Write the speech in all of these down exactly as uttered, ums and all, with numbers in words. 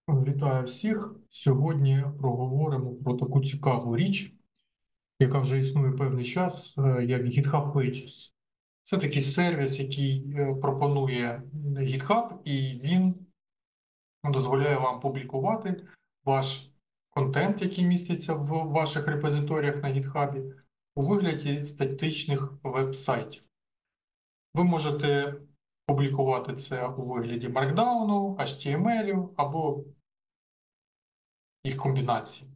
Вітаю всіх! Сьогодні проговоримо про таку цікаву річ, яка вже існує певний час, е, як GitHub Pages. Це такий сервіс, який е, пропонує GitHub, і він дозволяє вам публікувати ваш контент, який міститься в ваших репозиторіях на GitHub, у вигляді статичних веб-сайтів. Ви можете публікувати це у вигляді Markdown, ейч ті ем ель або їх комбінації.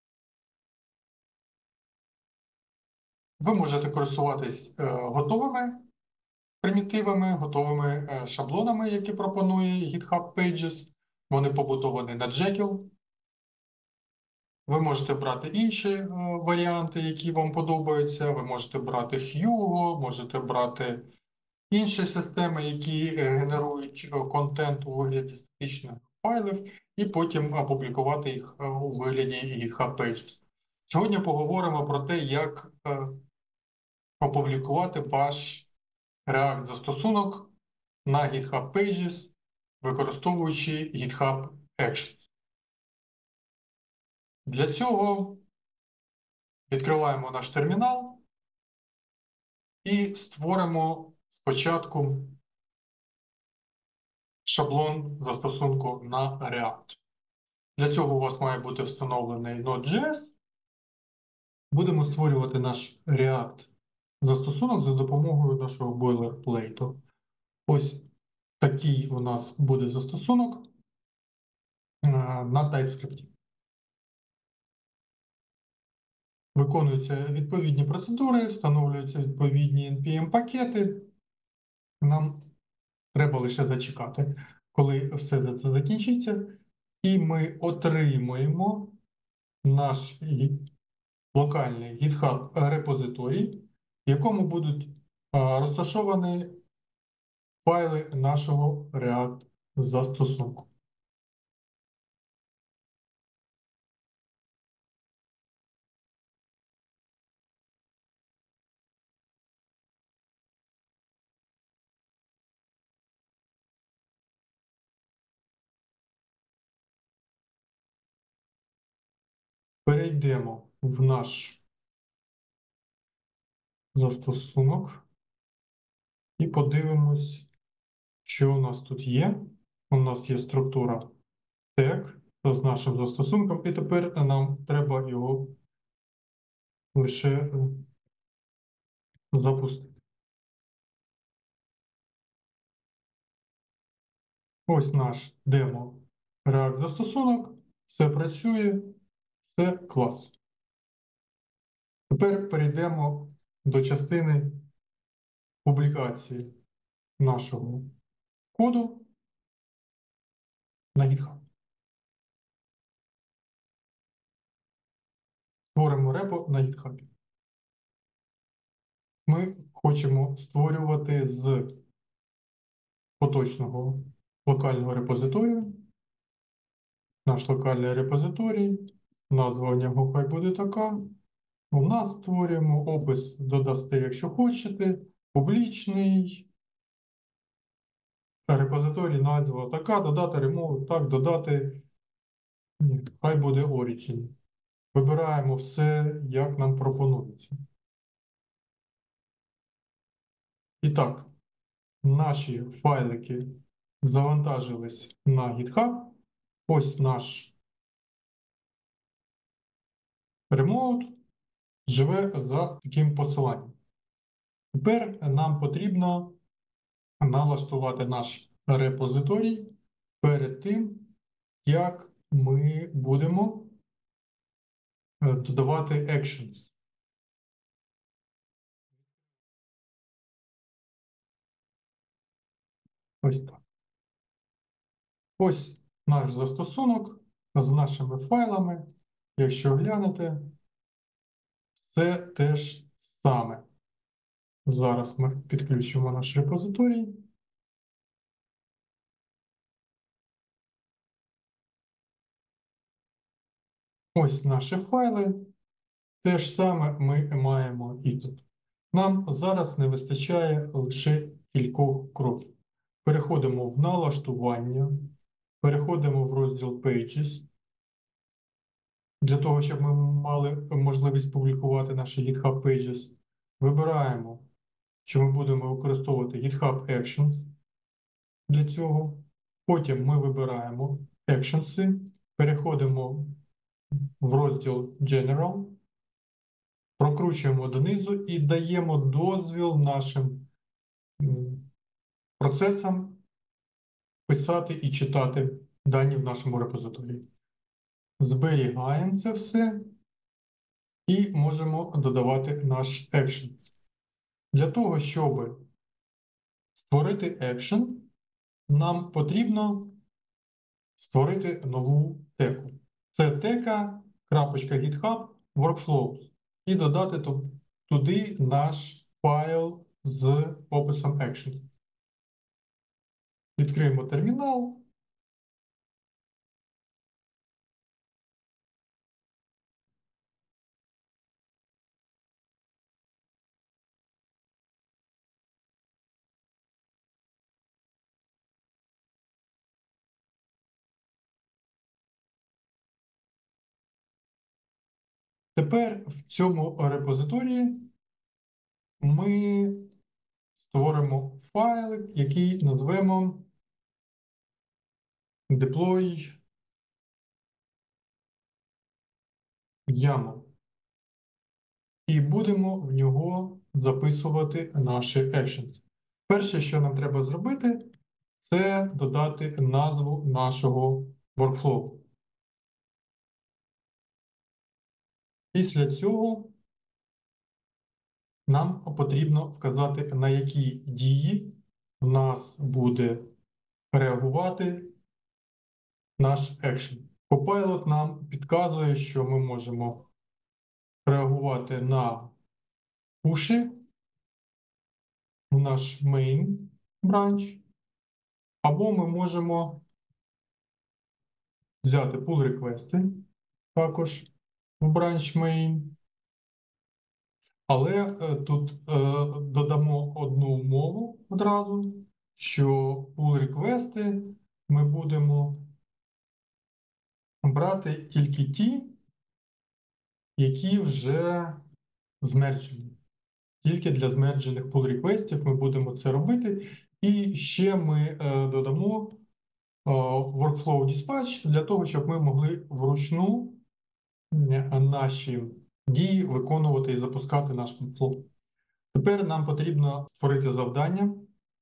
Ви можете користуватись е, готовими примітивами, готовими е, шаблонами, які пропонує GitHub Pages. Вони побудовані на Jekyll. Ви можете брати інші е, варіанти, які вам подобаються. Ви можете брати Hugo, можете брати інші системи, які е, генерують е, контент у вигляді статичних файлів, і потім опублікувати їх е, у вигляді GitHub Pages. Сьогодні поговоримо про те, як е, опублікувати ваш React-застосунок на GitHub Pages, використовуючи GitHub Actions. Для цього відкриваємо наш термінал і створимо спочатку шаблон застосунку на React. Для цього у вас має бути встановлений Node.js. Будемо створювати наш React застосунок за допомогою нашого бойлерплейту. Ось такий у нас буде застосунок на TypeScript. Виконуються відповідні процедури, встановлюються відповідні ен пі ем-пакети. Нам треба лише зачекати, коли все це закінчиться, і ми отримуємо наш локальний GitHub репозиторій, в якому будуть розташовані файли нашого React застосунку. Перейдемо в наш застосунок і подивимось, що у нас тут є. У нас є структура тег з нашим застосунком, і тепер нам треба його лише запустити. Ось наш демо React застосунок, все працює, все клас. Тепер перейдемо до частини публікації нашого коду на GitHub. Створимо репо на GitHub. Ми хочемо створювати з поточного локального репозиторію. Наш локальний репозиторій, назва у нього хай буде така. У нас створюємо опис, додасте, якщо хочете, публічний. Репозиторій, назва така, додати remote, так, додати, ні, хай буде origin. Вибираємо все, як нам пропонується. І так, наші файлики завантажились на GitHub. Ось наш remote живе за таким посиланням. Тепер нам потрібно налаштувати наш репозиторій перед тим, як ми будемо додавати actions. Ось так. Ось наш застосунок з нашими файлами. Якщо глянете, це теж саме. Зараз ми підключимо наш репозиторій. Ось наші файли. Те ж саме ми маємо і тут. Нам зараз не вистачає лише кількох кроків. Переходимо в налаштування. Переходимо в розділ Pages. Для того, щоб ми мали можливість публікувати наші GitHub Pages, вибираємо, що ми будемо використовувати GitHub Actions для цього. Потім ми вибираємо Actions, переходимо в розділ General, прокручуємо донизу і даємо дозвіл нашим процесам писати і читати дані в нашому репозиторії. Зберігаємо це все і можемо додавати наш екшен. Для того, щоб створити екшен, нам потрібно створити нову теку. Це тека .github workflows і додати туди наш файл з описом Action. Відкриємо термінал. Тепер в цьому репозиторії ми створимо файлик, який назвемо deploy YAML. І будемо в нього записувати наші actions. Перше, що нам треба зробити, це додати назву нашого workflow. Після цього нам потрібно вказати, на які дії в нас буде реагувати наш action. Copilot нам підказує, що ми можемо реагувати на пуші в наш main branch, або ми можемо взяти pull реквести також в branch main. Але е, тут е, додамо одну умову одразу, що pull реквести ми будемо брати тільки ті, які вже змерджені. Тільки для змерджених pull реквестів ми будемо це робити. І ще ми е, додамо е, workflow dispatch для того, щоб ми могли вручну наші дії виконувати і запускати наш workflow. Тепер нам потрібно створити завдання.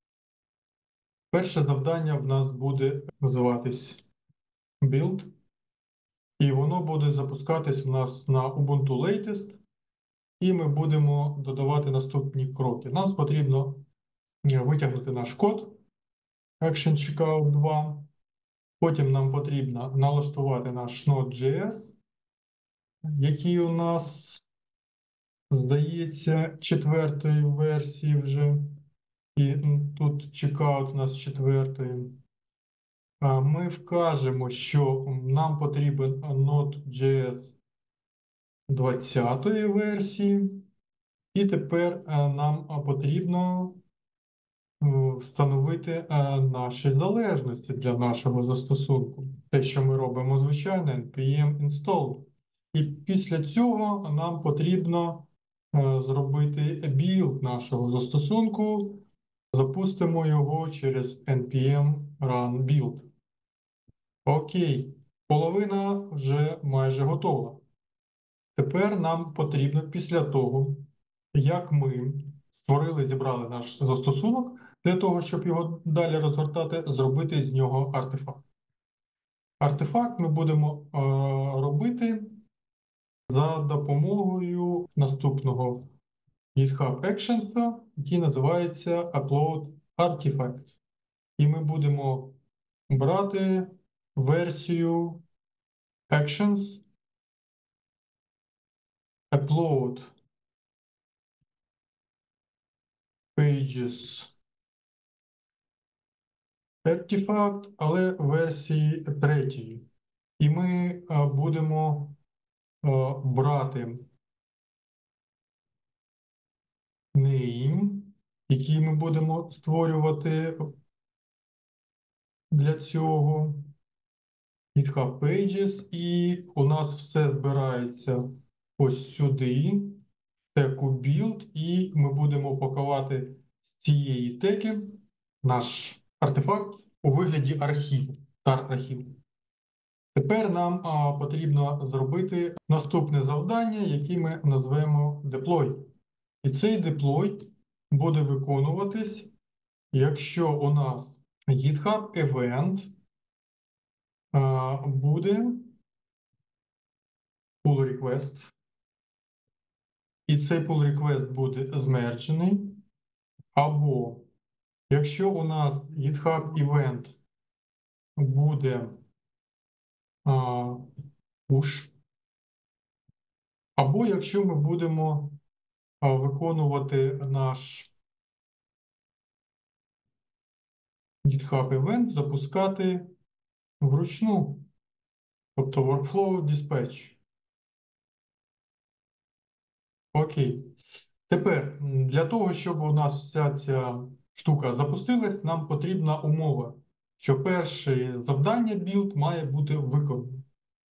Перше завдання в нас буде називатись build, і воно буде запускатись у нас на Ubuntu Latest, і ми будемо додавати наступні кроки. Нам потрібно витягнути наш код Action Checkout два, потім нам потрібно налаштувати наш Node.js, який у нас, здається, четвертої версії вже. І тут чекаут у нас четвертої. Ми вкажемо, що нам потрібен Node.js двадцятої версії. І тепер нам потрібно встановити наші залежності для нашого застосунку. Те, що ми робимо, звичайно, ен пі ем install. І після цього нам потрібно зробити білд нашого застосунку. Запустимо його через ен пі ем run build. Окей, половина вже майже готова. Тепер нам потрібно після того, як ми створили, зібрали наш застосунок, для того, щоб його далі розгортати, зробити з нього артефакт. Артефакт ми будемо е, робити за допомогою наступного GitHub Actions, який називається Upload Artifact. І ми будемо брати версію Actions, Upload Pages Artifact, але версії третьої. І ми а, будемо а, брати name, який ми будемо створювати для цього. GitHub Pages, і у нас все збирається ось сюди, теку build, і ми будемо пакувати з цієї теки наш артефакт у вигляді архіву, тар-архіву. Тепер нам а, потрібно зробити наступне завдання, яке ми назвемо deploy. І цей deploy буде виконуватись, якщо у нас GitHub Event а, буде pull request, і цей pull request буде змерджений, або якщо у нас GitHub Event буде а, push, або якщо ми будемо а, виконувати наш GitHub Event, запускати вручну, тобто Workflow Dispatch. Окей. Тепер, для того, щоб у нас вся ця штука запустилась, нам потрібна умова, що перше завдання build має бути виконане.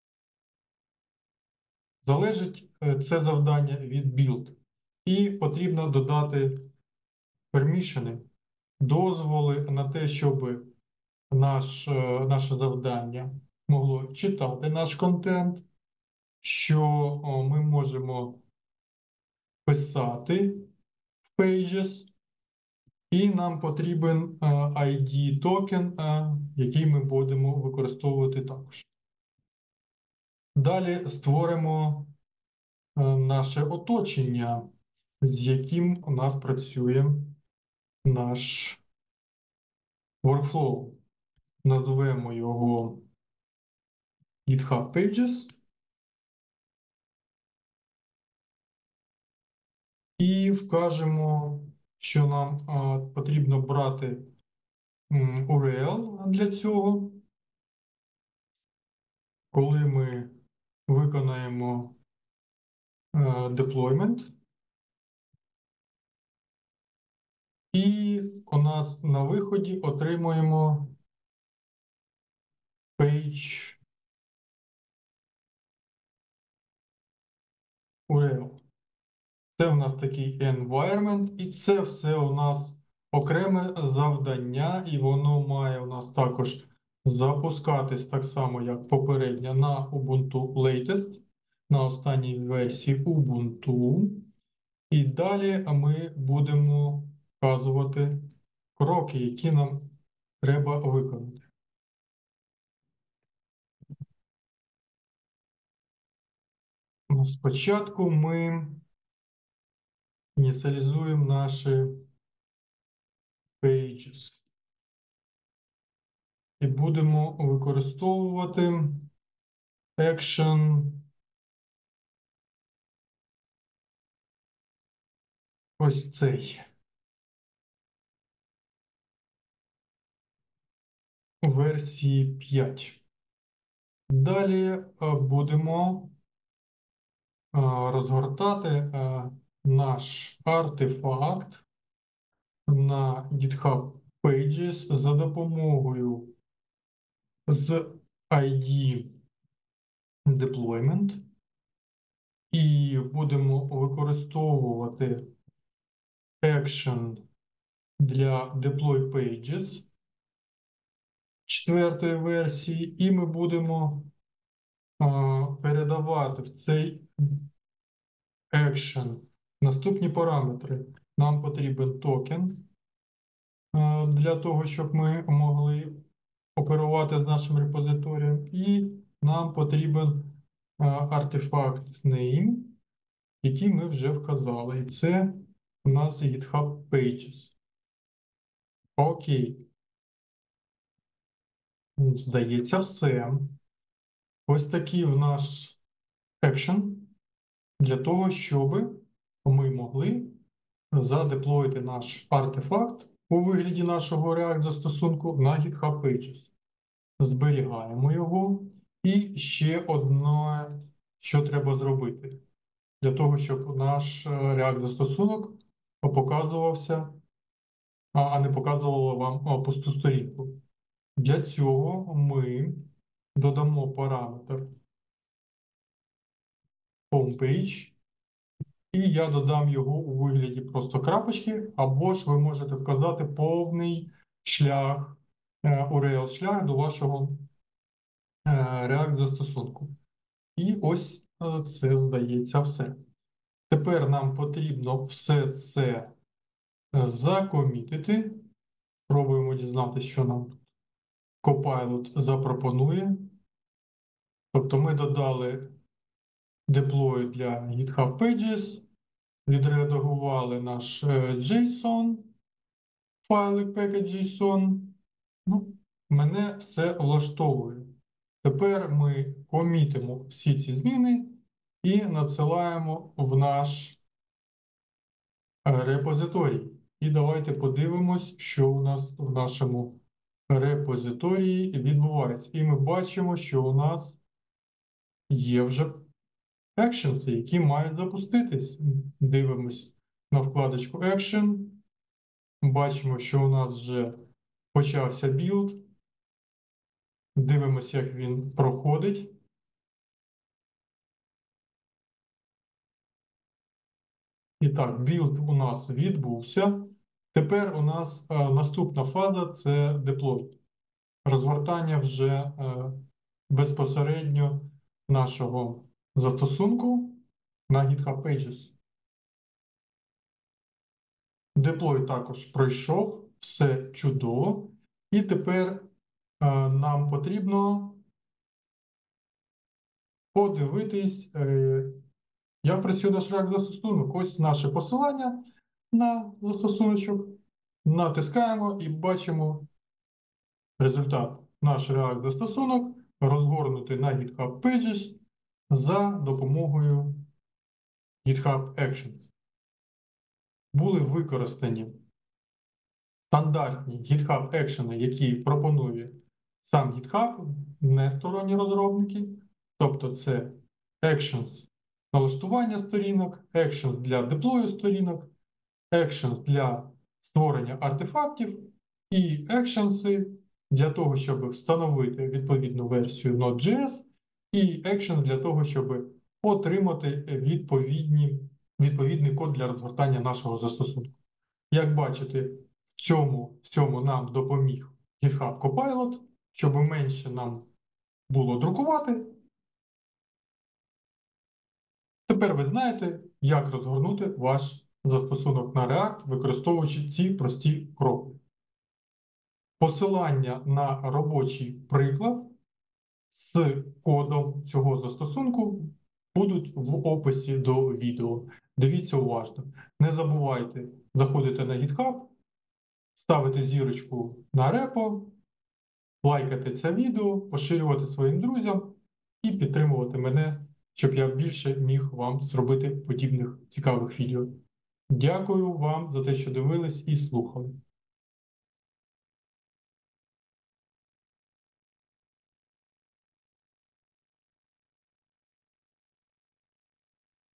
Залежить це завдання від build. І потрібно додати пермішени, дозволи на те, щоб наш, наше завдання могло читати наш контент, що ми можемо писати в Pages, і нам потрібен ай ді токен, який ми будемо використовувати також. Далі створимо наше оточення, з яким у нас працює наш workflow. Назвемо його GitHub Pages. І вкажемо, що нам а, потрібно брати ю ар ел для цього. Коли ми виконаємо а, deployment, і у нас на виході отримуємо page ю ар ел. Це у нас такий environment, і це все у нас окреме завдання, і воно має у нас також запускатись так само, як попередньо, на Ubuntu Latest, на останній версії Ubuntu. І далі ми будемо вказувати кроки, які нам треба виконати. Спочатку ми ініціалізуємо наші pages. І будемо використовувати action ось цей. Версії п'ять. Далі будемо розгортати наш артефакт на GitHub Pages за допомогою з ай ді Deployment, і будемо використовувати action для Deploy Pages четвертої версії, і ми будемо а, передавати в цей action наступні параметри. Нам потрібен токен а, для того, щоб ми могли оперувати з нашим репозиторієм, і нам потрібен артефакт name, який ми вже вказали. І це у нас GitHub Pages. Окей. Здається, все. Ось такий в наш action для того, щоб ми могли задеплоїти наш артефакт у вигляді нашого React-застосунку на GitHub Pages. Зберігаємо його. І ще одне, що треба зробити. Для того, щоб наш React-застосунок показувався, а не показувало вам пусту сторінку. Для цього ми додамо параметр homepage, і я додам його у вигляді просто крапочки, або ж ви можете вказати повний шлях, ю ар ел-шлях до вашого React-застосунку. І ось це, здається, все. Тепер нам потрібно все це закомітити. Пробуємо дізнатися, що нам Copilot запропонує. Тобто ми додали деплой для GitHub Pages, відредагували наш JSON, файлик package.json. Ну, мене все влаштовує. Тепер ми комітимо всі ці зміни і надсилаємо в наш репозиторій. І давайте подивимось, що у нас в нашому репозиторії відбувається. І ми бачимо, що у нас є вже actions, які мають запуститись. Дивимось на вкладочку Action. Бачимо, що у нас вже почався білд. Дивимось, як він проходить. І так, білд у нас відбувся. Тепер у нас е, наступна фаза – це деплой. Розгортання вже е, безпосередньо нашого застосунку на GitHub Pages. Деплой також пройшов, все чудово. І тепер е, нам потрібно подивитись, е, як працює наш React-застосунок. Ось наше посилання на застосуночок. Натискаємо і бачимо результат. Наш React-застосунок розгорнутий на GitHub Pages за допомогою GitHub Actions. Були використані стандартні GitHub Actions, які пропонує сам GitHub, не сторонні розробники. Тобто це Actions налаштування сторінок, Actions для деплою сторінок, Actions для створення артефактів і Actions для того, щоб встановити відповідну версію Node.js, і Actions для того, щоб отримати відповідні, відповідний код для розгортання нашого застосунку. Як бачите, в цьому, в цьому нам допоміг GitHub Copilot, щоб менше нам було друкувати. Тепер ви знаєте, як розгорнути ваш застосунок на React, використовуючи ці прості кроки. Посилання на робочий приклад з кодом цього застосунку будуть в описі до відео. Дивіться уважно. Не забувайте заходити на GitHub, ставити зірочку на репо, лайкати це відео, поширювати своїм друзям і підтримувати мене, щоб я більше міг вам зробити подібних цікавих відео. Дякую вам за те, що дивились і слухали.